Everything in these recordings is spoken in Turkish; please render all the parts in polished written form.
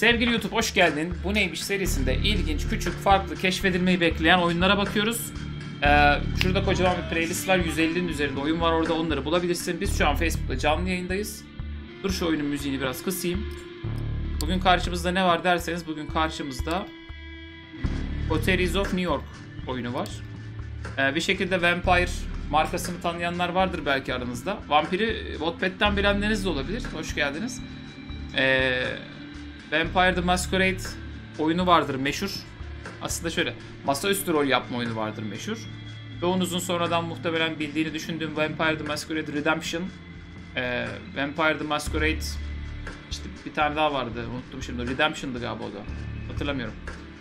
Sevgili YouTube hoş geldin. Bu neymiş serisinde ilginç, küçük, farklı, keşfedilmeyi bekleyen oyunlara bakıyoruz. Şurada kocaman bir playlist var. 150'nin üzerinde oyun var orada, onları bulabilirsin. Biz şu an Facebook'ta canlı yayındayız. Dur şu oyunun müziğini biraz kısayım. Bugün karşımızda ne var derseniz, bugün karşımızda Coteries of New York oyunu var. Bir şekilde Vampire markasını tanıyanlar vardır belki aranızda. Vampiri Wattpad'den bilenleriniz de olabilir. Hoş geldiniz. Vampire the Masquerade oyunu vardır meşhur. Aslında şöyle, masaüstü rol yapma oyunu vardır meşhur. Çoğunuzun sonradan muhtemelen bildiğini düşündüğüm Vampire the Masquerade Redemption. Vampire the Masquerade, işte bir tane daha vardı, unuttum şimdi. Redemption'dı galiba o da. Hatırlamıyorum.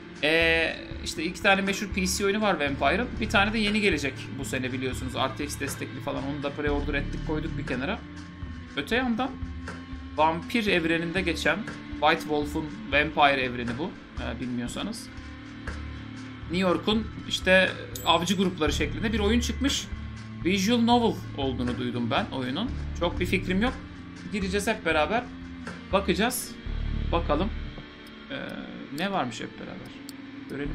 İşte iki tane meşhur PC oyunu var Vampire'ın. Bir tane de yeni gelecek bu sene biliyorsunuz. RTX destekli falan. Onu da pre-order ettik, koyduk bir kenara. Öte yandan vampir evreninde geçen White Wolf'un Vampire evreni bu. Bilmiyorsanız. New York'un işte avcı grupları şeklinde bir oyun çıkmış. Visual novel olduğunu duydum ben oyunun. Çok bir fikrim yok. Gireceğiz hep beraber. Bakacağız. Bakalım. Ne varmış hep beraber. Görelim.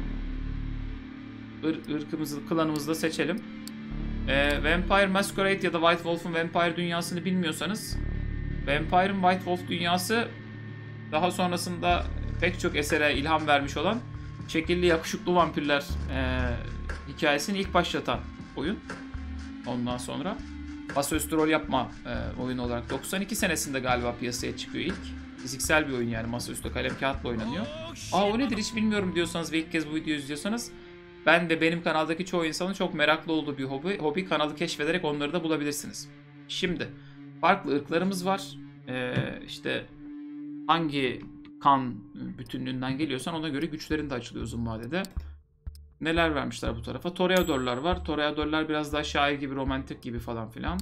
Irkımızı, klanımızı da seçelim. Vampire Masquerade ya da White Wolf'un Vampire dünyasını bilmiyorsanız, Vampire'ın White Wolf dünyası daha sonrasında pek çok esere ilham vermiş olan şekilli yakışıklı vampirler hikayesini ilk başlatan oyun. Ondan sonra masaüstü rol yapma oyunu olarak 92 senesinde galiba piyasaya çıkıyor ilk. Fiziksel bir oyun yani, masaüstü kalem kağıtla oynanıyor. O nedir hiç bilmiyorum diyorsanız ve ilk kez bu videoyu izliyorsanız, ben ve benim kanaldaki çoğu insanın çok meraklı olduğu bir hobi kanalı keşfederek onları da bulabilirsiniz. Şimdi farklı ırklarımız var. İşte hangi kan bütünlüğünden geliyorsan ona göre güçlerin de açılıyor uzun vadede. Neler vermişler bu tarafa? Toreadorlar var. Toreadorlar biraz daha şair gibi, romantik gibi falan filan.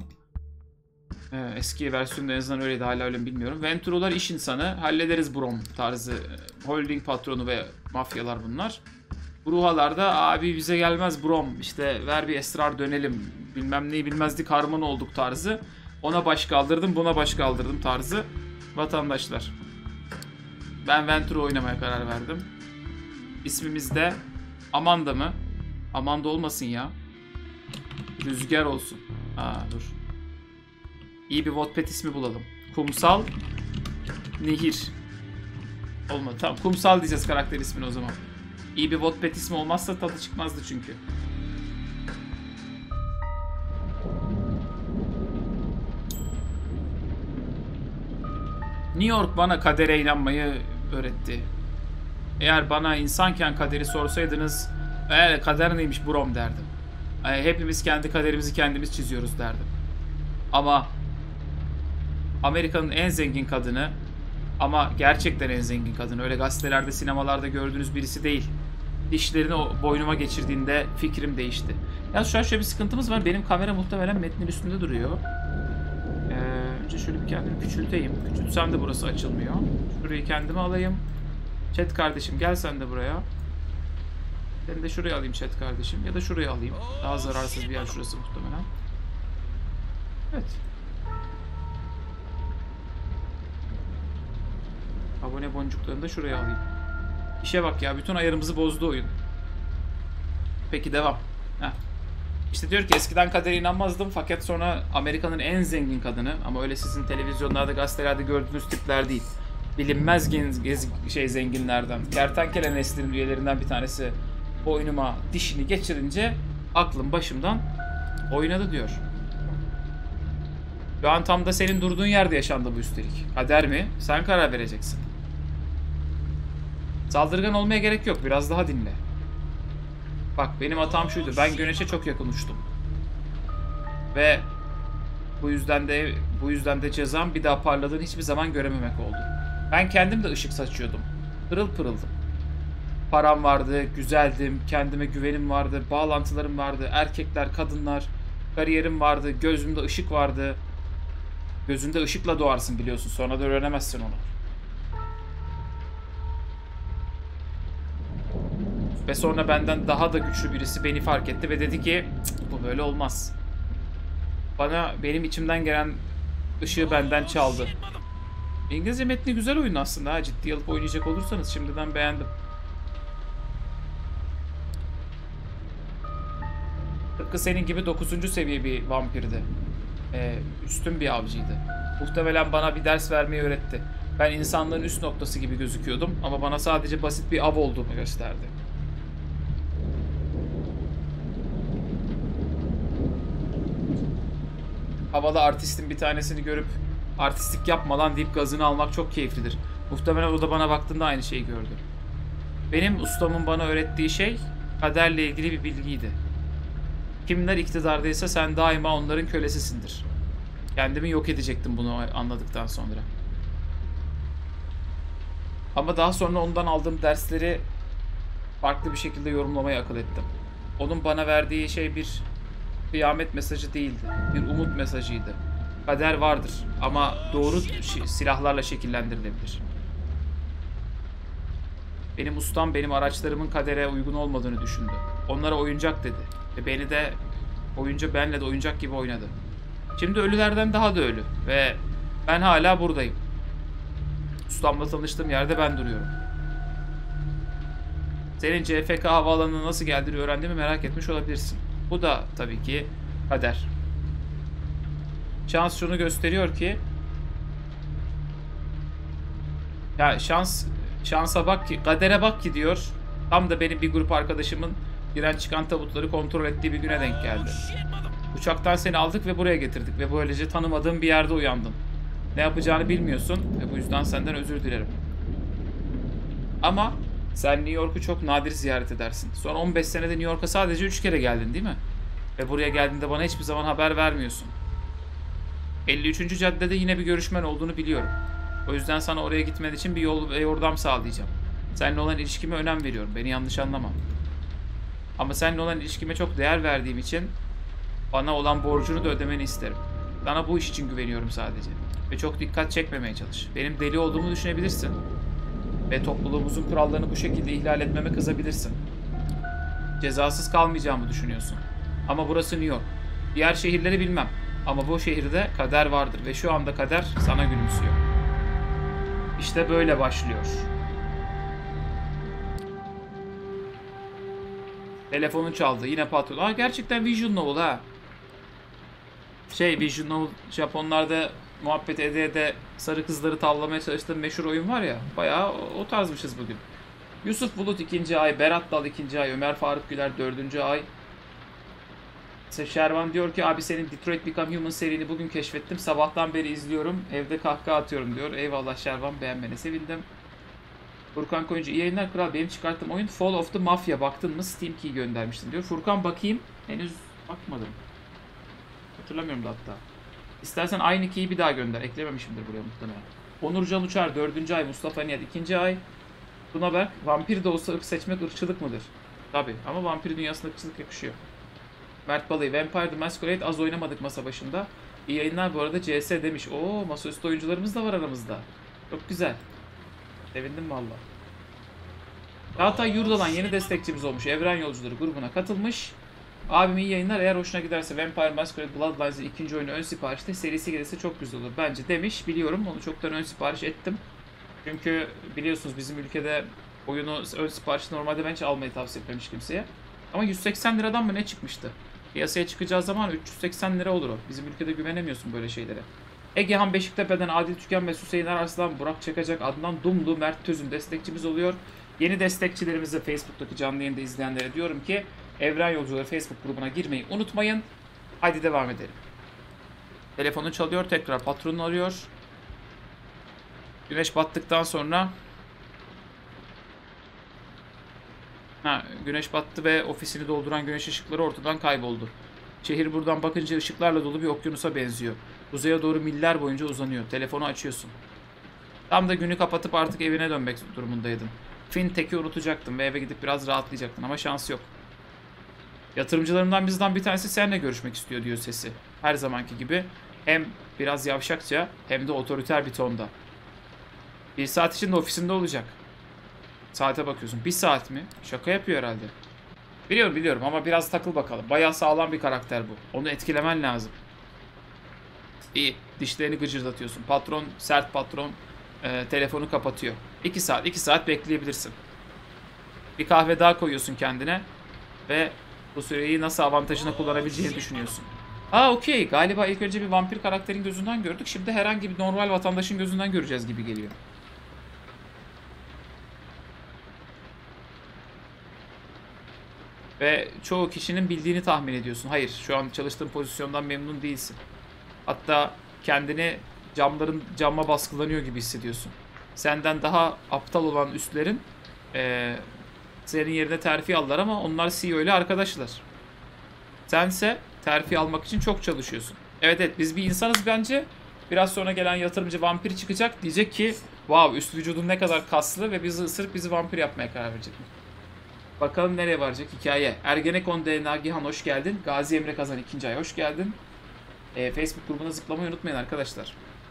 Eski versiyonda en azından öyleydi, hala öyle mi bilmiyorum. Venturolar iş insanı, hallederiz brom tarzı holding patronu ve mafyalar bunlar. Bruhalar da abi bize gelmez brom, işte ver bir esrar dönelim, bilmem neyi bilmezdik harman olduk tarzı. Ona baş kaldırdım, buna baş kaldırdım tarzı vatandaşlar. Ben Venturo oynamaya karar verdim. İsmimiz de Amanda mı? Amanda olmasın ya. Rüzgar olsun. Dur. İyi bir Wattpad ismi bulalım. Kumsal Nehir. Olmadı. Tamam, Kumsal diyeceğiz karakter ismini o zaman. İyi bir Wattpad ismi olmazsa tadı çıkmazdı çünkü. New York bana kadere inanmayı öğretti. Eğer bana insanken kaderi sorsaydınız, kader neymiş brom derdim. Hepimiz kendi kaderimizi kendimiz çiziyoruz derdim. Ama Amerika'nın en zengin kadını, ama gerçekten en zengin kadını, öyle gazetelerde, sinemalarda gördüğünüz birisi değil. Dişlerini boynuma geçirdiğinde fikrim değişti. Ya şu an şöyle bir sıkıntımız var. Benim kamera muhtemelen metnin üstünde duruyor. Önce şöyle bir kendimi küçülteyim. Küçültsem de burası açılmıyor. Şurayı kendime alayım. Chat kardeşim gel sen de buraya. Ben de şuraya alayım chat kardeşim. Ya da şuraya alayım. Daha zararsız bir yer şurası muhtemelen. Evet. Abone boncuklarını da şuraya alayım. İşe bak ya, bütün ayarımızı bozdu oyun. Peki devam. İşte diyor ki eskiden kadere inanmazdım fakat sonra Amerika'nın en zengin kadını, ama öyle sizin televizyonlarda, gazetelerde gördüğünüz tipler değil. Bilinmez zenginlerden. Kertenkele neslinin üyelerinden bir tanesi boynuma dişini geçirince aklım başımdan oynadı diyor. Şu an tam da senin durduğun yerde yaşandı bu üstelik. Kader mi? Sen karar vereceksin. Saldırgan olmaya gerek yok. Biraz daha dinle. Bak benim hatam şuydu. Ben güneşe çok yakın uçtum. Ve bu yüzden de cezam bir daha parladığını hiçbir zaman görememek oldu. Ben kendim de ışık saçıyordum. Pırıl pırıldım. Param vardı, güzeldim, kendime güvenim vardı, bağlantılarım vardı, erkekler, kadınlar, kariyerim vardı, gözümde ışık vardı. Gözünde ışıkla doğarsın biliyorsun. Sonra da öğrenemezsin onu. Ve sonra benden daha da güçlü birisi beni fark etti ve dedi ki bu böyle olmaz. Benim içimden gelen ışığı benden çaldı. İngilizce metni güzel oyun aslında ha. Ciddi alıp oynayacak olursanız şimdiden beğendim. Tıpkı senin gibi 9. seviye bir vampirdi. Üstün bir avcıydı. Muhtemelen bana bir ders vermeyi öğretti. Ben insanlığın üst noktası gibi gözüküyordum ama bana sadece basit bir av olduğumu gösterdi. Havalı artistin bir tanesini görüp artistlik yapma lan deyip gazını almak çok keyiflidir. Muhtemelen o da bana baktığında aynı şeyi gördü. Benim ustamın bana öğrettiği şey kaderle ilgili bir bilgiydi. Kimler iktidardaysa sen daima onların kölesisindir. Kendimi yok edecektim bunu anladıktan sonra. Ama daha sonra ondan aldığım dersleri farklı bir şekilde yorumlamaya akıl ettim. Onun bana verdiği şey bir kıyamet mesajı değildi. Bir umut mesajıydı. Kader vardır ama doğru silahlarla şekillendirilebilir. Benim ustam benim araçlarımın kadere uygun olmadığını düşündü. Onlara oyuncak dedi. Ve beni de benle de oyuncak gibi oynadı. Şimdi ölülerden daha da ölü. Ve ben hala buradayım. Ustamla tanıştığım yerde ben duruyorum. Senin CFK havaalanına nasıl geldiğini öğrendiğimi merak etmiş olabilirsin. Bu da tabii ki kader. Şans şunu gösteriyor ki ya şansa bak ki, kadere bak ki diyor. Tam da benim bir grup arkadaşımın giren çıkan tabutları kontrol ettiği bir güne denk geldi. Uçaktan seni aldık ve buraya getirdik ve böylece tanımadığım bir yerde uyandın. Ne yapacağını bilmiyorsun ve bu yüzden senden özür dilerim. Ama sen New York'u çok nadir ziyaret edersin. Son 15 senede New York'a sadece 3 kere geldin değil mi? Ve buraya geldiğinde bana hiçbir zaman haber vermiyorsun. 53. caddede yine bir görüşmen olduğunu biliyorum. O yüzden sana oraya gitmen için bir yol ve yordam sağlayacağım. Seninle olan ilişkime önem veriyorum. Beni yanlış anlama. Ama seninle olan ilişkime çok değer verdiğim için bana olan borcunu da ödemeni isterim. Sana bu iş için güveniyorum sadece. Ve çok dikkat çekmemeye çalış. Benim deli olduğumu düşünebilirsin. Ve topluluğumuzun kurallarını bu şekilde ihlal etmeme kızabilirsin. Cezasız kalmayacağımı düşünüyorsun. Ama burası New York. Diğer şehirleri bilmem. Ama bu şehirde kader vardır ve şu anda kader sana gülümsüyor. İşte böyle başlıyor. Telefonun çaldı. Yine patron. Aa, gerçekten Visual Novel ha. Visual Novel Japonlarda muhabbet ede sarı kızları tavlamaya çalıştığım meşhur oyun var ya. Bayağı o tarzmışız bugün. Yusuf Bulut 2. ay, Berat Dal 2. ay, Ömer Faruk Güler 4. ay. Şervan diyor ki abi senin Detroit Become Human serini bugün keşfettim. Sabahtan beri izliyorum. Evde kahkaha atıyorum diyor. Eyvallah Şervan, beğenmene sevindim. Furkan Koyuncu iyi yayınlar kral. Benim çıkarttığım oyun Fall of the Mafia. Baktın mı? Steam Key göndermiştin diyor. Furkan bakayım. Henüz bakmadım. Hatırlamıyorum da hatta. İstersen aynı key'i bir daha gönder. Eklememişimdir buraya muhtemelen. Onurcan Uçar 4. ay. Mustafa Niyet 2. ay. Tunaberk vampir de olsa ırk seçmek ırkçılık mıdır? Tabi ama vampir dünyasında ırkçılık yakışıyor. Mert Balayı Vampire the Masquerade az oynamadık masa başında. İyi yayınlar bu arada CS demiş. Oo, masaüstü oyuncularımız da var aramızda. Çok güzel. Sevindim valla. Çağatay Yurdalan yeni destekçimiz olmuş. Evren Yolcuları grubuna katılmış. Abim iyi yayınlar. Eğer hoşuna giderse Vampire Masquerade Bloodlines'ın ikinci oyunu ön siparişte serisi gelirse çok güzel olur. Bence demiş. Biliyorum. Onu çoktan ön sipariş ettim. Çünkü biliyorsunuz bizim ülkede oyunu ön sipariş normalde ben hiç almayı tavsiye etmemiş kimseye. Ama 180 liradan mı ne çıkmıştı? Piyasaya çıkacağı zaman 380 lira olur o. Bizim ülkede güvenemiyorsun böyle şeylere. Egehan Beşiktepe'den Adil Tükenmez, Hüseyin Arslan, Burak Çakacak, Adnan Dumlu, Mert Tözün destekçimiz oluyor. Yeni destekçilerimize Facebook'taki canlı yayında izleyenlere diyorum ki Evren Yolcuları Facebook grubuna girmeyi unutmayın. Haydi devam edelim. Telefonu çalıyor, tekrar patronunu arıyor. Güneş battıktan sonra güneş battı ve ofisini dolduran güneş ışıkları ortadan kayboldu. Şehir buradan bakınca ışıklarla dolu bir okyanusa benziyor. Kuzeye doğru miller boyunca uzanıyor. Telefonu açıyorsun. Tam da günü kapatıp artık evine dönmek durumundaydın. Fintech'i unutacaktın ve eve gidip biraz rahatlayacaktın ama şans yok. Yatırımcılarımdan bizden bir tanesi seninle görüşmek istiyor diyor sesi. Her zamanki gibi hem biraz yavşakça hem de otoriter bir tonda. 1 saat içinde ofisinde olacak. Saate bakıyorsun. 1 saat mi? Şaka yapıyor herhalde. Biliyorum ama biraz takıl bakalım. Bayağı sağlam bir karakter bu. Onu etkilemen lazım. İyi. Dişlerini gıcırdatıyorsun. Patron, sert patron. telefonu kapatıyor. 2 saat, 2 saat bekleyebilirsin. Bir kahve daha koyuyorsun kendine ve bu süreyi nasıl avantajına kullanabileceğini düşünüyorsun. Okey. Galiba ilk önce bir vampir karakterin gözünden gördük. Şimdi herhangi bir normal vatandaşın gözünden göreceğiz gibi geliyor. Ve çoğu kişinin bildiğini tahmin ediyorsun. Hayır, şu an çalıştığın pozisyondan memnun değilsin. Hatta kendini camma baskılanıyor gibi hissediyorsun. Senden daha aptal olan üstlerin senin yerine terfi aldılar ama onlar CEO ile arkadaşlar. Sense terfi almak için çok çalışıyorsun. Evet, biz bir insanız bence. Biraz sonra gelen yatırımcı vampir çıkacak. Diyecek ki wow, üst vücudun ne kadar kaslı ve bizi ısırıp bizi vampir yapmaya karar verecek. Bakalım nereye varacak hikaye. Ergenekon D. Nagihan hoş geldin. Gazi Emre Kazan 2. ay hoş geldin. Facebook grubuna zıplamayı unutmayın arkadaşlar.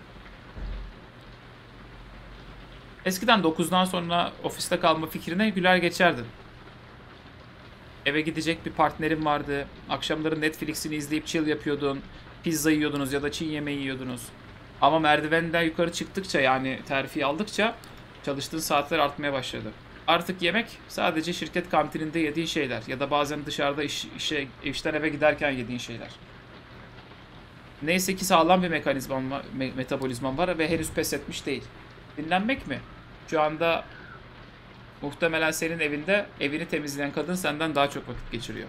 Eskiden 9'dan sonra ofiste kalma fikrine güler geçerdim. Eve gidecek bir partnerin vardı. Akşamları Netflix'ini izleyip chill yapıyordun. Pizza yiyordunuz ya da Çin yemeği yiyordunuz. Ama merdivenden yukarı çıktıkça, yani terfi aldıkça çalıştığın saatler artmaya başladı. Artık yemek sadece şirket kantininde yediğin şeyler ya da bazen dışarıda işten eve giderken yediğin şeyler. Neyse ki sağlam bir metabolizman var ve henüz pes etmiş değil. Dinlenmek mi? Şu anda muhtemelen senin evinde evini temizleyen kadın senden daha çok vakit geçiriyor.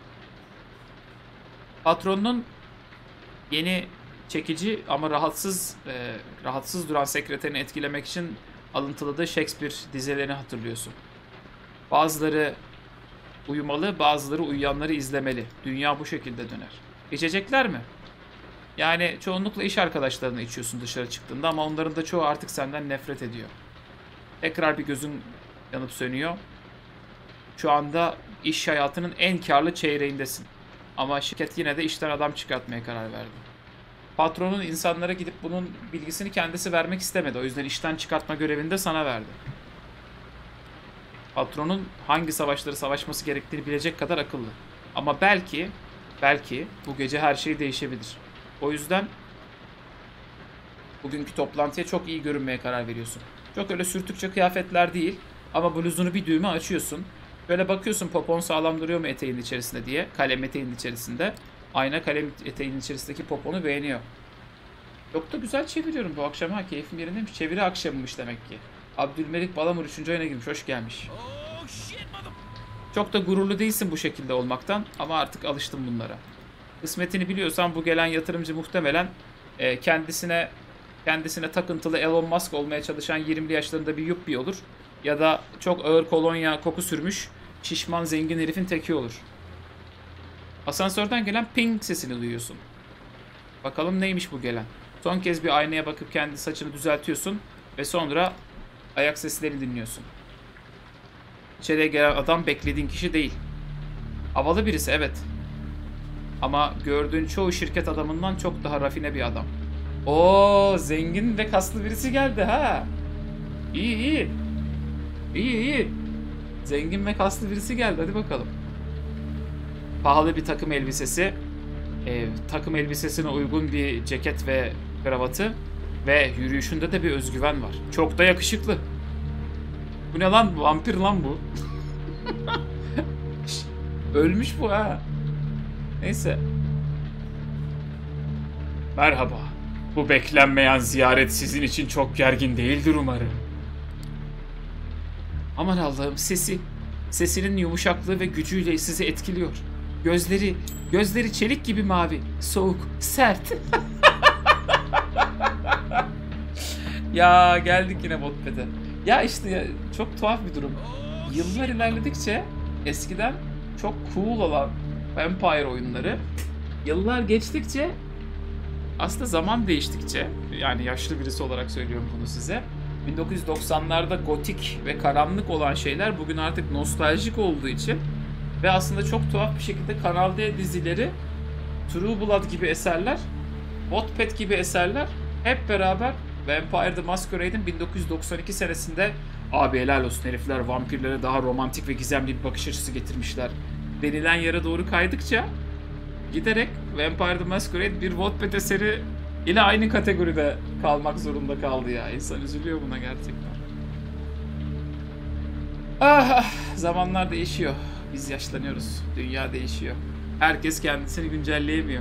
Patronunun yeni çekici ama rahatsız duran sekreterini etkilemek için alıntıladığı Shakespeare dizelerini hatırlıyorsun. Bazıları uyumalı, bazıları uyuyanları izlemeli. Dünya bu şekilde döner. İçecekler mi? Yani çoğunlukla iş arkadaşlarına içiyorsun dışarı çıktığında ama onların da çoğu artık senden nefret ediyor. Tekrar bir gözün yanıp sönüyor. Şu anda iş hayatının en karlı çeyreğindesin. Ama şirket yine de işten adam çıkartmaya karar verdi. Patronun insanlara gidip bunun bilgisini kendisi vermek istemedi. O yüzden işten çıkartma görevini de sana verdi. Patronun hangi savaşları savaşması gerektiğini bilecek kadar akıllı. Ama belki bu gece her şey değişebilir. O yüzden bugünkü toplantıya çok iyi görünmeye karar veriyorsun. Çok öyle sürtükçe kıyafetler değil ama bluzunu bir düğme açıyorsun. Böyle bakıyorsun popon sağlam duruyor mu eteğin içerisinde diye. Kalem eteğin içerisinde. Ayna kalem eteğin içerisindeki poponu beğeniyor. Çok da güzel çeviriyorum bu akşam, ha, keyfim yerindeymiş. Çeviri akşamıymış demek ki. Abdülmelik Balamur 3. ayına girmiş, hoş gelmiş. Çok da gururlu değilsin bu şekilde olmaktan ama artık alıştım bunlara. Kısmetini biliyorsan bu gelen yatırımcı muhtemelen kendisine takıntılı Elon Musk olmaya çalışan 20'li yaşlarında bir yuppi olur. Ya da çok ağır kolonya koku sürmüş şişman zengin herifin teki olur. Asansörden gelen ping sesini duyuyorsun. Bakalım neymiş bu gelen. Son kez bir aynaya bakıp kendi saçını düzeltiyorsun ve sonra ayak seslerini dinliyorsun. İçeriye gelen adam beklediğin kişi değil. Havalı birisi, evet. Ama gördüğün çoğu şirket adamından çok daha rafine bir adam. Oo, zengin ve kaslı birisi geldi ha. İyi. Zengin ve kaslı birisi geldi, hadi bakalım. Pahalı bir takım elbisesi. Takım elbisesine uygun bir ceket ve kravatı. Ve yürüyüşünde de bir özgüven var. Çok da yakışıklı. Bu ne lan? Vampir lan bu. Ölmüş bu ha. Neyse. Merhaba. Bu beklenmeyen ziyaret sizin için çok gergin değildir umarım. Aman Allah'ım, sesinin yumuşaklığı ve gücüyle sizi etkiliyor. Gözleri çelik gibi mavi, soğuk, sert. Ya geldik yine Wattpad'e. Ya işte ya, çok tuhaf bir durum. Yıllar ilerledikçe eskiden çok cool olan Vampire oyunları, yıllar geçtikçe, aslında zaman değiştikçe, yani yaşlı birisi olarak söylüyorum bunu size, 1990'larda gotik ve karanlık olan şeyler bugün artık nostaljik olduğu için ve aslında çok tuhaf bir şekilde Kanal D dizileri, True Blood gibi eserler, Wattpad gibi eserler hep beraber Vampire the Masquerade'in 1992 senesinde abi helal olsun herifler vampirlere daha romantik ve gizemli bir bakış açısı getirmişler denilen yere doğru kaydıkça giderek Vampire the Masquerade bir Wattpad eseri ile aynı kategoride kalmak zorunda kaldı ya. İnsan üzülüyor buna gerçekten. Ah, zamanlar değişiyor. Biz yaşlanıyoruz. Dünya değişiyor. Herkes kendisini güncelleyemiyor.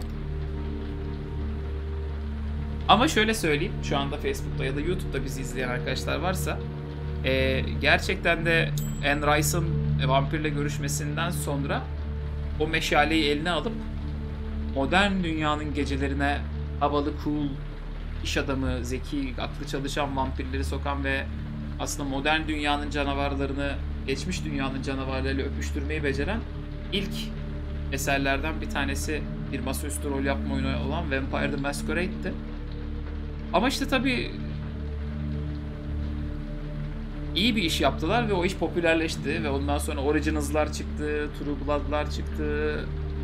Ama şöyle söyleyeyim. Şu anda Facebook'ta ya da YouTube'da bizi izleyen arkadaşlar varsa gerçekten de Anne Rice'ın vampirle görüşmesinden sonra o meşaleyi eline alıp modern dünyanın gecelerine havalı, cool, iş adamı, zeki, aklı çalışan vampirleri sokan ve aslında modern dünyanın canavarlarını geçmiş dünyanın canavarlarıyla öpüştürmeyi beceren ilk eserlerden bir tanesi bir masaüstü rol yapma oyunu olan Vampire the Masquerade'ti. Ama işte tabii iyi bir iş yaptılar ve o iş popülerleşti ve ondan sonra Originals'lar çıktı, True Blood'lar çıktı.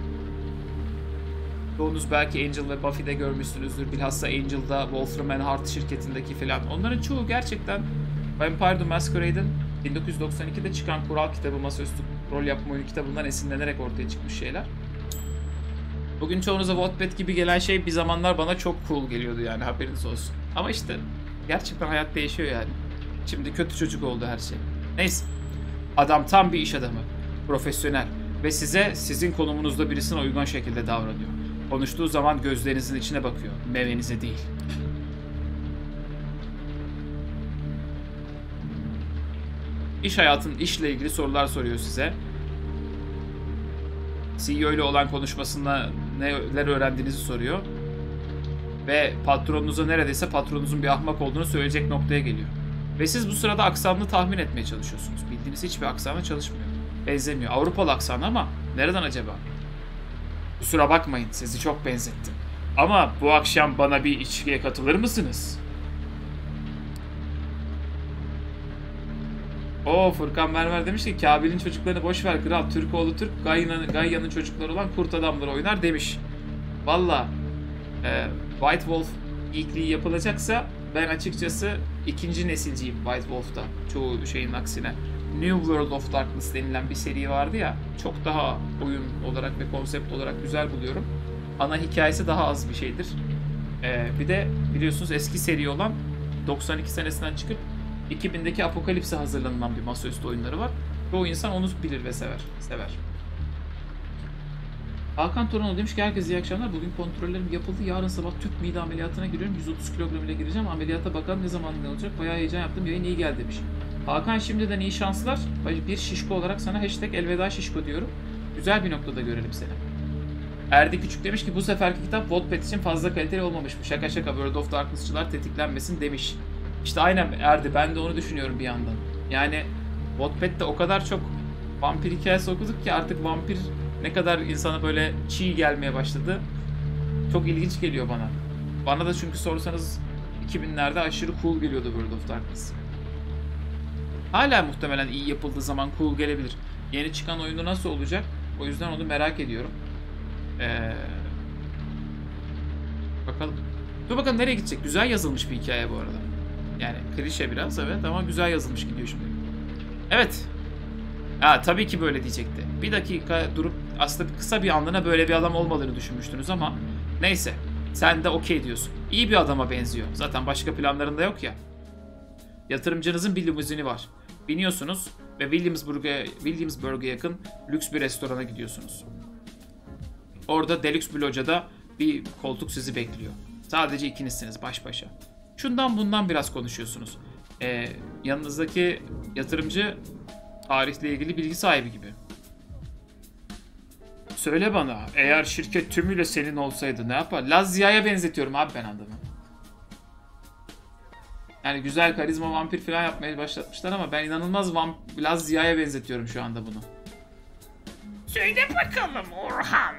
Çoğunuz belki Angel ve Buffy'de görmüşsünüzdür. Bilhassa Angel'da Wolfram and Hart şirketindeki filan. Onların çoğu gerçekten Vampire the Masquerade'in 1992'de çıkan kural kitabı, masaüstü rol yapma oyunu kitabından esinlenerek ortaya çıkmış şeyler. Bugün çoğunuza Wattpad gibi gelen şey bir zamanlar bana çok cool geliyordu yani, haberiniz olsun. Ama işte gerçekten hayat değişiyor yani. Şimdi kötü çocuk oldu her şey. Neyse. Adam tam bir iş adamı. Profesyonel. Ve size sizin konumunuzda birisine uygun şekilde davranıyor. Konuştuğu zaman gözlerinizin içine bakıyor. Memenize değil. İş hayatının işle ilgili sorular soruyor size. CEO ile olan konuşmasında neler öğrendiğinizi soruyor. Ve patronunuza neredeyse patronunuzun bir ahmak olduğunu söyleyecek noktaya geliyor. Ve siz bu sırada aksanını tahmin etmeye çalışıyorsunuz. Bildiğiniz hiçbir aksanla çalışmıyor. Benzemiyor. Avrupalı aksanı ama nereden acaba? Kusura bakmayın, sizi çok benzettim. Ama bu akşam bana bir içkiye katılır mısınız? Furkan Mermer demiş ki Kabil'in çocuklarını boş ver kral. Türkoğlu Türk, Gayya'nın çocukları olan kurt adamları oynar demiş. Valla White Wolf ilkliği yapılacaksa ben açıkçası ikinci nesilciyim White Wolf'ta. Çoğu şeyin aksine. New World of Darkness denilen bir seri vardı ya. Çok daha oyun olarak ve konsept olarak güzel buluyorum. Ana hikayesi daha az bir şeydir. Bir de biliyorsunuz eski seri olan 92 senesinden çıkıp 2000'deki Apokalips'e hazırlanılan bir masaüstü oyunları var. Çoğu insan onu bilir ve sever. Hakan Toranoğlu demiş ki herkese iyi akşamlar. Bugün kontrollerim yapıldı. Yarın sabah tüp mide ameliyatına giriyorum. 130 kilogram ile gireceğim. Ameliyata bakalım ne zaman ne olacak. Bayağı heyecan yaptım. Yayın iyi geldi demiş. Hakan şimdiden iyi şanslar. Bir şişko olarak sana hashtag elveda şişko diyorum. Güzel bir noktada görelim seni. Erdi Küçük demiş ki bu seferki kitap Wattpad için fazla kaliteli olmamış mı? Şaka World of Darkness'çılar tetiklenmesin demiş. İşte aynen Erdi, ben de onu düşünüyorum bir yandan. Yani Wattpad'de o kadar çok vampir hikayesi okuduk ki artık vampir ne kadar insana böyle çiğ gelmeye başladı. Çok ilginç geliyor bana. Bana da çünkü sorsanız 2000'lerde aşırı cool geliyordu World of Darkness. Hala muhtemelen iyi yapıldığı zaman cool gelebilir. Yeni çıkan oyunu nasıl olacak? O yüzden onu merak ediyorum. Bakalım. Dur bakalım nereye gidecek? Güzel yazılmış bir hikaye bu arada. Yani klişe biraz evet ama güzel yazılmış gidiyor şimdi. Evet. Tabii ki böyle diyecekti. Bir dakika durup aslında kısa bir anlığına böyle bir adam olmadığını düşünmüştünüz ama neyse. Sen de okey diyorsun. İyi bir adama benziyor. Zaten başka planlarında yok ya. Yatırımcınızın bir limuzini var. Biniyorsunuz ve Williamsburg'a yakın lüks bir restorana gidiyorsunuz. Orada deluxe bir locada bir koltuk sizi bekliyor. Sadece ikinizsiniz baş başa. Şundan bundan biraz konuşuyorsunuz. Yanınızdaki yatırımcı tarihle ilgili bilgi sahibi gibi. Söyle bana, eğer şirket tümüyle senin olsaydı ne yapar? Lazia'ya benzetiyorum abi ben adamı. Yani güzel karizma vampir falan yapmaya başlatmışlar ama ben inanılmaz Lazia'ya benzetiyorum şu anda bunu. Söyle bakalım Orhan.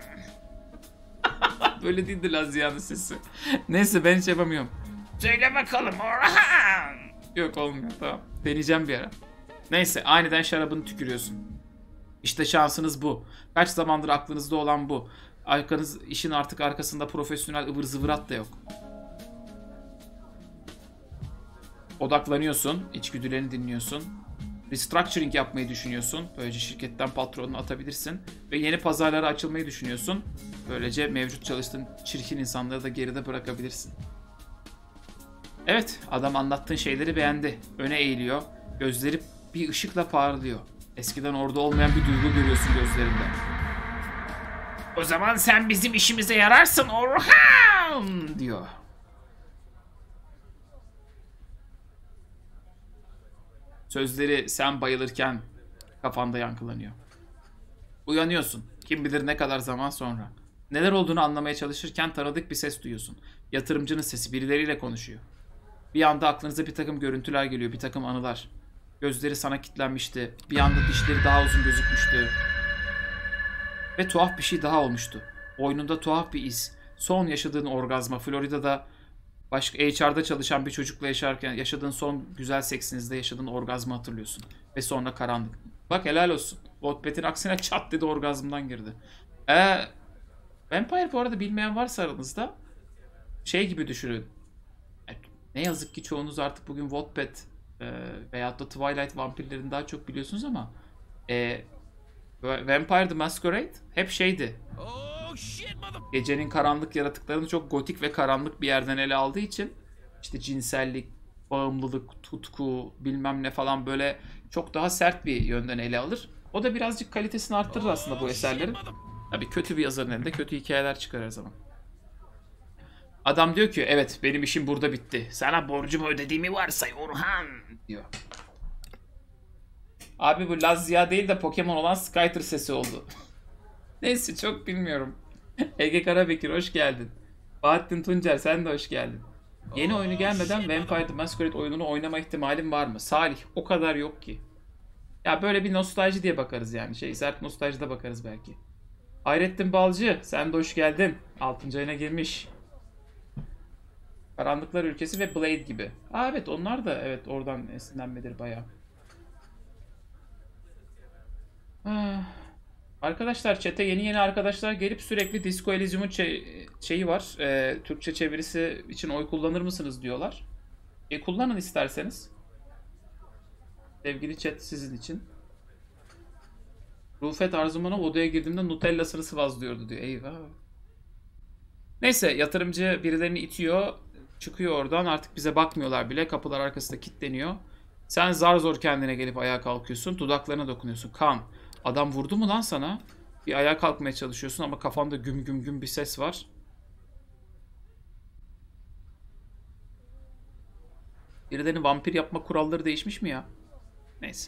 Böyle değildi Lazia'nın sesi. Neyse ben hiç yapamıyorum. Söyle bakalım Orhan. Yok olmuyor tamam. Deneyeceğim bir ara. Neyse aniden şarabını tükürüyorsun. İşte şansınız bu. Kaç zamandır aklınızda olan bu. İşin artık arkasında profesyonel ıvır zıvırat da yok. Odaklanıyorsun, içgüdülerini dinliyorsun. Restructuring yapmayı düşünüyorsun. Böylece şirketten patronunu atabilirsin. Ve yeni pazarlara açılmayı düşünüyorsun. Böylece mevcut çalıştığın çirkin insanları da geride bırakabilirsin. Evet, adam anlattığın şeyleri beğendi. Öne eğiliyor. Gözleri bir ışıkla parlıyor. Eskiden orada olmayan bir duygu görüyorsun gözlerinde. O zaman sen bizim işimize yararsın Orhan diyor. Sözleri sen bayılırken kafanda yankılanıyor. Uyanıyorsun. Kim bilir ne kadar zaman sonra. Neler olduğunu anlamaya çalışırken tanıdık bir ses duyuyorsun. Yatırımcının sesi, birileriyle konuşuyor. Bir anda aklınıza bir takım görüntüler geliyor, bir takım anılar. Gözleri sana kilitlenmişti. Bir anda dişleri daha uzun gözükmüştü. Ve tuhaf bir şey daha olmuştu. Boynunda tuhaf bir iz. Son yaşadığın orgazma, Florida'da başka HR'da çalışan bir çocukla yaşadığın son güzel seksinizde yaşadığın orgazmı hatırlıyorsun. Ve sonra karanlık. Bak helal olsun. Wattpad'in aksine çat dedi orgazmdan girdi. Vampire bu arada bilmeyen varsa aranızda şey gibi düşünün. Ne yazık ki çoğunuz artık bugün Wattpad veyahut da Twilight vampirlerini daha çok biliyorsunuz ama Vampire the Masquerade hep şeydi. Gecenin karanlık yaratıklarını çok gotik ve karanlık bir yerden ele aldığı için işte cinsellik, bağımlılık, tutku bilmem ne falan böyle çok daha sert bir yönden ele alır. O da birazcık kalitesini arttırır aslında bu eserlerin. Tabii kötü bir yazarın elinde kötü hikayeler çıkar her zaman. Adam diyor ki evet benim işim burada bitti. Sana borcumu ödediğimi varsay Orhan diyor. Abi bu Lazia değil de Pokemon olan Skyter sesi oldu. Neyse çok bilmiyorum. Ege Karabekir hoş geldin. Bahattin Tuncer sen de hoş geldin. Yeni oyunu gelmeden Vampire the Masquerade oyununu oynama ihtimalim var mı? Salih o kadar yok ki. Ya böyle bir nostalji diye bakarız yani. Sert nostaljide bakarız belki. Hayrettin Balcı sen de hoş geldin. 6. ayına girmiş. Karanlıklar Ülkesi ve Blade gibi. Evet onlar da evet oradan esinlenmedir bayağı. Arkadaşlar chat'e yeni arkadaşlar gelip sürekli Disco Elysium'un şeyi var. Türkçe çevirisi için oy kullanır mısınız diyorlar. Kullanın isterseniz. Sevgili chat sizin için. Rufet Arzumanov odaya girdiğimde Nutella'sını sıvazlıyordu diyor. Eyvah. Neyse yatırımcı birilerini itiyor. Çıkıyor oradan artık bize bakmıyorlar bile. Kapılar arkasında kilitleniyor. Sen zar zor kendine gelip ayağa kalkıyorsun. Dudaklarına dokunuyorsun. Kan. Adam vurdu mu lan sana? Bir ayağa kalkmaya çalışıyorsun ama kafanda güm güm güm bir ses var. Birilerinin vampir yapma kuralları değişmiş mi ya? Neyse.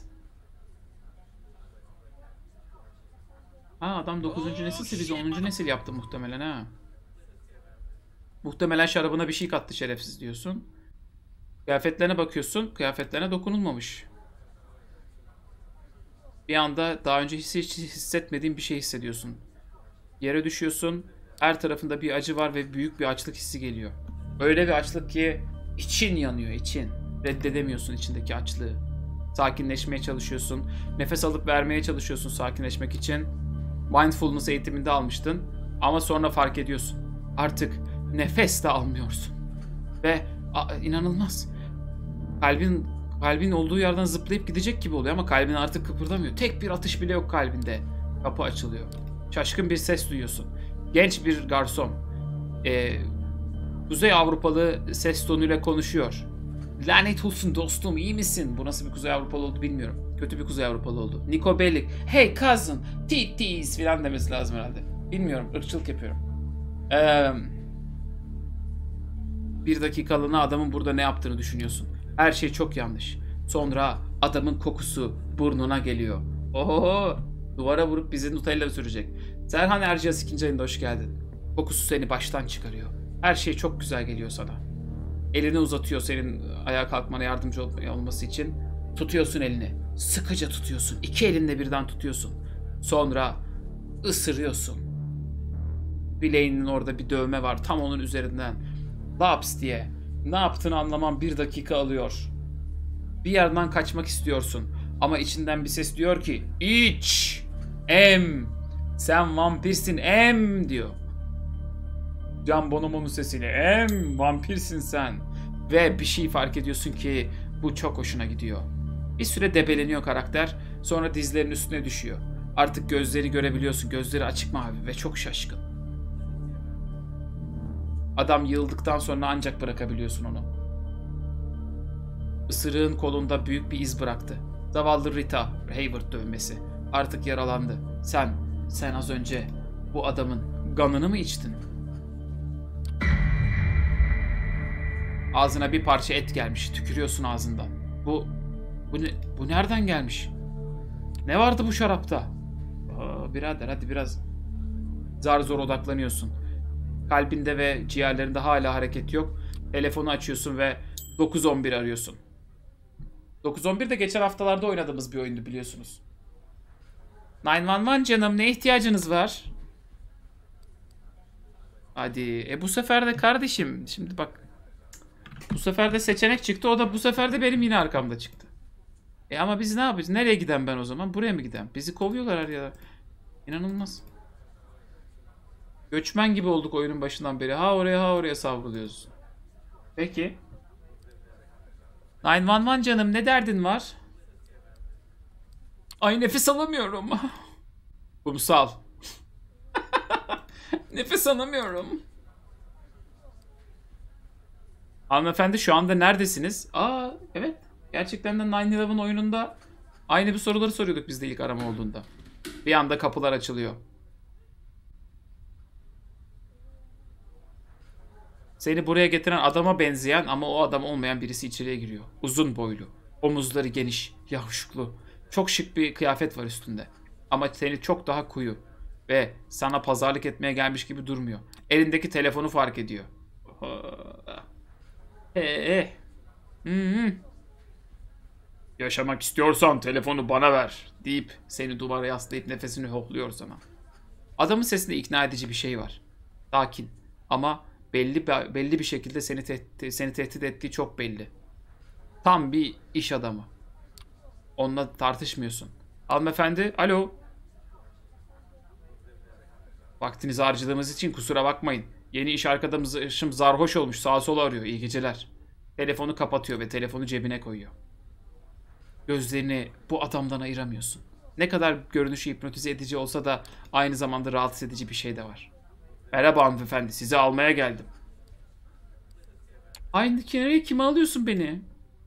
Ha adam 9. nesilse biz 10. nesil yaptı muhtemelen ha. Muhtemelen şarabına bir şey kattı şerefsiz diyorsun. Kıyafetlerine bakıyorsun. Kıyafetlerine dokunulmamış. Bir anda daha önce hiç hissetmediğin bir şey hissediyorsun. Yere düşüyorsun. Her tarafında bir acı var ve büyük bir açlık hissi geliyor. Öyle bir açlık ki için yanıyor için. Reddedemiyorsun içindeki açlığı. Sakinleşmeye çalışıyorsun. Nefes alıp vermeye çalışıyorsun sakinleşmek için. Mindfulness eğitiminde almıştın. Ama sonra fark ediyorsun. Artık nefes de almıyorsun. Ve inanılmaz. Kalbin olduğu yerden zıplayıp gidecek gibi oluyor ama kalbin artık kıpırdamıyor. Tek bir atış bile yok kalbinde. Kapı açılıyor. Şaşkın bir ses duyuyorsun. Genç bir garson. Kuzey Avrupalı ses tonuyla konuşuyor. Lanet olsun dostum iyi misin? Bu nasıl bir Kuzey Avrupalı oldu bilmiyorum. Kötü bir Kuzey Avrupalı oldu. Nico Bellic. Hey cousin. Titties falan demesi lazım herhalde. Bilmiyorum. Irkçılık yapıyorum. Bir dakikalığına adamın burada ne yaptığını düşünüyorsun. Her şey çok yanlış. Sonra adamın kokusu burnuna geliyor. Oho! Duvara vurup bizi Nutella sürecek. Serhan Erciyes 2. ayında hoş geldin. Kokusu seni baştan çıkarıyor. Her şey çok güzel geliyor sana. Elini uzatıyor senin ayağa kalkmana yardımcı olması için. Tutuyorsun elini. Sıkıca tutuyorsun. 2 elinle birden tutuyorsun. Sonra ısırıyorsun. Bileğinin orada bir dövme var. Tam onun üzerinden. Laps diye. Ne yaptığını anlaman 1 dakika alıyor. Bir yerden kaçmak istiyorsun. Ama içinden bir ses diyor ki İç! Em! Sen vampirsin em! diyor. Can Bonomo'nun sesiyle em! Vampirsin sen. Ve bir şey fark ediyorsun ki bu çok hoşuna gidiyor. Bir süre debeleniyor karakter. Sonra dizlerinin üstüne düşüyor. Artık gözleri görebiliyorsun. Gözleri açık mavi ve çok şaşkın. Adam yığıldıktan sonra ancak bırakabiliyorsun onu. Isırığın kolunda büyük bir iz bıraktı. Zavallı Rita Hayward dövmesi. Artık yaralandı. Sen az önce bu adamın kanını mı içtin? Ağzına bir parça et gelmiş. Tükürüyorsun ağzından. Bu nereden gelmiş? Ne vardı bu şarapta? Birader hadi biraz zar zor odaklanıyorsun. Kalbinde ve ciğerlerinde hala hareket yok. Telefonu açıyorsun ve 911 arıyorsun. 911 de geçen haftalarda oynadığımız bir oyundu biliyorsunuz. 911 canım, ne ihtiyacınız var? Hadi. Bu sefer de kardeşim. Şimdi bak. Bu sefer de seçenek çıktı. O da bu sefer de benim yine arkamda çıktı. Ama biz ne yapacağız? Nereye giden ben o zaman? Buraya mı giden? Bizi kovuyorlar her yere. İnanılmaz. Göçmen gibi olduk oyunun başından beri. Ha oraya savruluyoruz. Peki. 911 canım, ne derdin var? Ay nefes alamıyorum. Kumsal. Nefes alamıyorum. Hanımefendi şu anda neredesiniz? Evet. Gerçekten de 911 oyununda aynı bir soruları soruyorduk biz de ilk arama olduğunda. Bir anda kapılar açılıyor. Seni buraya getiren adama benzeyen ama o adam olmayan birisi içeriye giriyor. Uzun boylu, omuzları geniş, yavşuklu. Çok şık bir kıyafet var üstünde. Ama seni çok daha koyu ve sana pazarlık etmeye gelmiş gibi durmuyor. Elindeki telefonu fark ediyor. Yaşamak istiyorsan telefonu bana ver deyip seni duvara yaslayıp nefesini hohluyor sana. Adamın sesinde ikna edici bir şey var. Sakin ama belli bir şekilde seni tehdit ettiği çok belli. Tam bir iş adamı. Onunla tartışmıyorsun. Hanımefendi, alo. Vaktinizi harcadığımız için kusura bakmayın. Yeni iş arkadaşım zarhoş olmuş, sağa sola arıyor. İyi geceler. Telefonu kapatıyor ve telefonu cebine koyuyor. Gözlerini bu adamdan ayıramıyorsun. Ne kadar görünüşü hipnotize edici olsa da aynı zamanda rahatsız edici bir şey de var. Merhaba hanımefendi, sizi almaya geldim. Aynı kenarıya kime alıyorsun beni?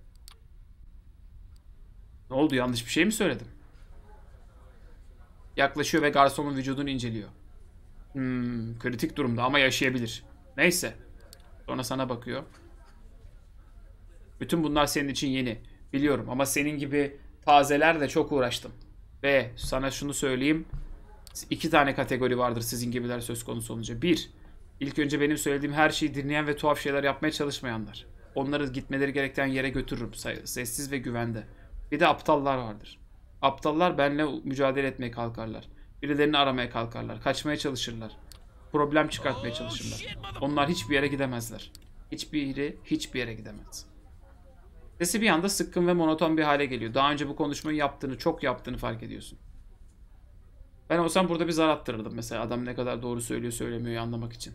Ne oldu, yanlış bir şey mi söyledim? Yaklaşıyor ve garsonun vücudunu inceliyor. Kritik durumda ama yaşayabilir. Neyse. Sonra sana bakıyor. Bütün bunlar senin için yeni. Biliyorum ama senin gibi tazelerle çok uğraştım. Ve sana şunu söyleyeyim. 2 tane kategori vardır sizin gibiler söz konusu olunca. 1. İlk önce benim söylediğim her şeyi dinleyen ve tuhaf şeyler yapmaya çalışmayanlar. Onları gitmeleri gereken yere götürürüm. Sessiz ve güvende. Bir de aptallar vardır. Aptallar benimle mücadele etmeye kalkarlar. Birilerini aramaya kalkarlar. Kaçmaya çalışırlar. Problem çıkartmaya çalışırlar. Onlar hiçbir yere gidemezler. Hiçbir yere gidemez. Sesi bir anda sıkkın ve monoton bir hale geliyor. Daha önce bu konuşmayı çok yaptığını fark ediyorsun. Ben olsam burada bir zar attırırdım mesela. Adam ne kadar doğru söylüyor söylemiyor anlamak için.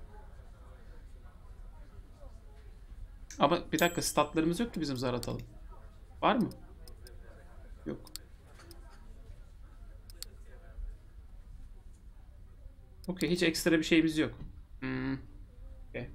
Ama bir dakika, statlarımız yok ki bizim zar atalım. Var mı? Yok. Okey, hiç ekstra bir şeyimiz yok. Okay.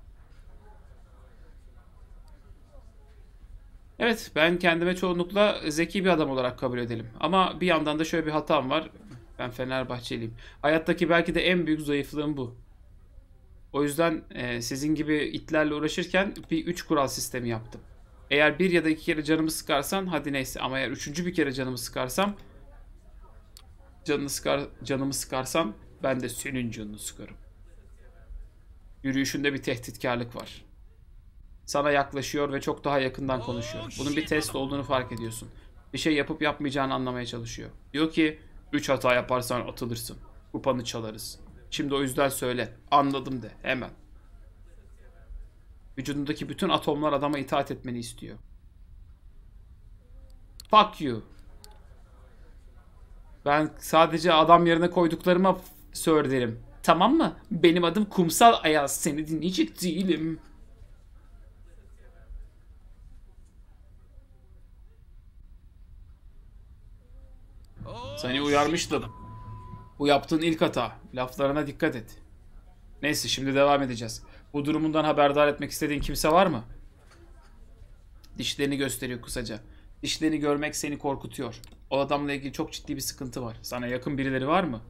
Evet, ben kendime çoğunlukla zeki bir adam olarak kabul edelim. Ama bir yandan da şöyle bir hatam var. Ben Fenerbahçeliyim. Hayattaki belki de en büyük zayıflığım bu. O yüzden sizin gibi itlerle uğraşırken bir 3 kural sistemi yaptım. Eğer bir ya da 2 kere canımı sıkarsan hadi neyse, ama eğer 3. bir kere canımı sıkarsam canımı sıkarsam ben de senin canını sıkarım. Yürüyüşünde bir tehditkarlık var. Sana yaklaşıyor ve çok daha yakından konuşuyor. Bunun bir test olduğunu fark ediyorsun. Bir şey yapıp yapmayacağını anlamaya çalışıyor. Diyor ki 3 hata yaparsan atılırsın. Kupanı çalarız. Şimdi o yüzden söyle. Anladım de hemen. Vücudundaki bütün atomlar adama itaat etmeni istiyor. Fuck you. Ben sadece adam yerine koyduklarıma sir derim. Tamam mı? Benim adım Kumsal Ayaz. Seni dinleyecek değilim. Seni uyarmıştım. Bu yaptığın ilk hata. Laflarına dikkat et. Neyse, şimdi devam edeceğiz. Bu durumundan haberdar etmek istediğin kimse var mı? Dişlerini gösteriyor kısaca. Dişlerini görmek seni korkutuyor. O adamla ilgili çok ciddi bir sıkıntı var. Sana yakın birileri var mı?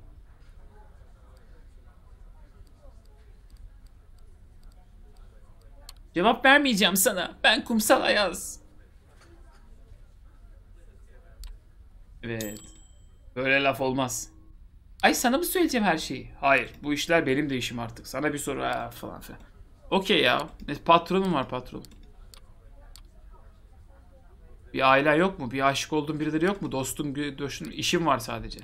Cevap vermeyeceğim sana. Ben Kumsal Ayaz. Evet. Böyle laf olmaz. Ay sana mı söyleyeceğim her şeyi? Hayır. Bu işler benim de işim artık. Sana bir soru falan filan. Okey ya. Patronum var patron. Bir ailen yok mu? Bir aşık olduğun birileri yok mu? Dostun, işim var sadece.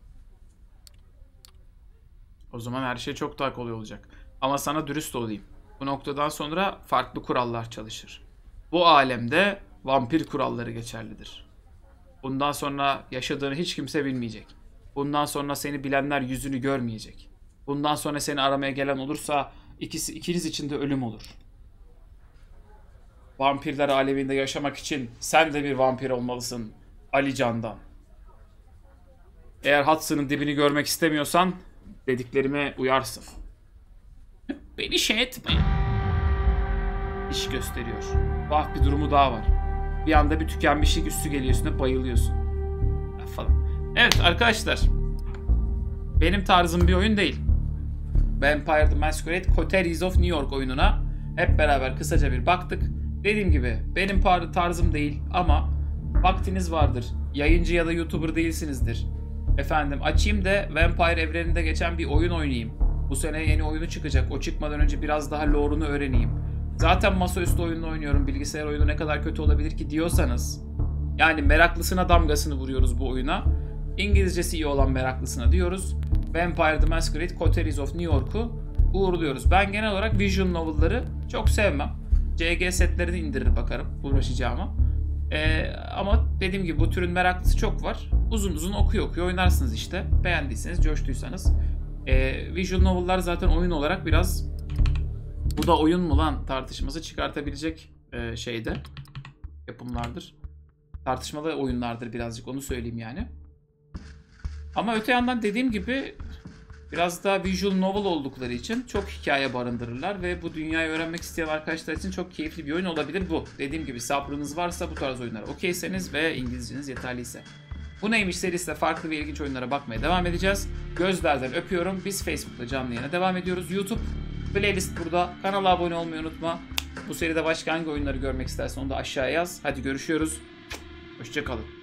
O zaman her şey çok daha kolay olacak. Ama sana dürüst olayım. Bu noktadan sonra farklı kurallar çalışır. Bu alemde vampir kuralları geçerlidir. Bundan sonra yaşadığını hiç kimse bilmeyecek. Bundan sonra seni bilenler yüzünü görmeyecek. Bundan sonra seni aramaya gelen olursa ikiniz için de ölüm olur. Vampirler aleminde yaşamak için sen de bir vampir olmalısın Ali Can'dan. Eğer Hudson'ın dibini görmek istemiyorsan dediklerime uyarsın. Beni şey etme. İş gösteriyor. Tuhaf bir durumu daha var. Bir anda bir tükenmişlik üstü geliyor, üstüne bayılıyorsun. Falan. Evet arkadaşlar. Benim tarzım bir oyun değil. Vampire the Masquerade Coteries of New York oyununa hep beraber kısaca bir baktık. Dediğim gibi benim tarzım değil ama vaktiniz vardır. Yayıncı ya da YouTuber değilsinizdir. Efendim açayım da Vampire evreninde geçen bir oyun oynayayım. Bu sene yeni oyunu çıkacak. O çıkmadan önce biraz daha lore'unu öğreneyim. Zaten masaüstü oyununu oynuyorum. Bilgisayar oyunu ne kadar kötü olabilir ki diyorsanız. Yani meraklısına damgasını vuruyoruz bu oyuna. İngilizcesi iyi olan meraklısına diyoruz. Vampire the Masquerade Coteries of New York'u uğurluyoruz. Ben genel olarak visual novel'ları çok sevmem. CG setlerini indirir bakarım uğraşacağıma. Ama dediğim gibi bu türün meraklısı çok var. Uzun uzun okuyor oynarsınız işte. Beğendiyseniz, coştuysanız. Visual novel'lar zaten oyun olarak biraz bu da oyun mu lan tartışması çıkartabilecek şeyde yapımlardır. Tartışmalı oyunlardır birazcık, onu söyleyeyim yani. Ama öte yandan dediğim gibi biraz daha visual novel oldukları için çok hikaye barındırırlar ve bu dünyayı öğrenmek isteyen arkadaşlar için çok keyifli bir oyun olabilir bu. Dediğim gibi sabrınız varsa bu tarz oyunlara okeyseniz ve İngilizceniz yeterliyse. Bu neymiş serisinde farklı ve ilginç oyunlara bakmaya devam edeceğiz. Gözlerden öpüyorum. Biz Facebook'ta canlı yayına devam ediyoruz. YouTube playlist burada. Kanala abone olmayı unutma. Bu seride başka hangi oyunları görmek istersen onu da aşağıya yaz. Hadi görüşüyoruz. Hoşça kalın.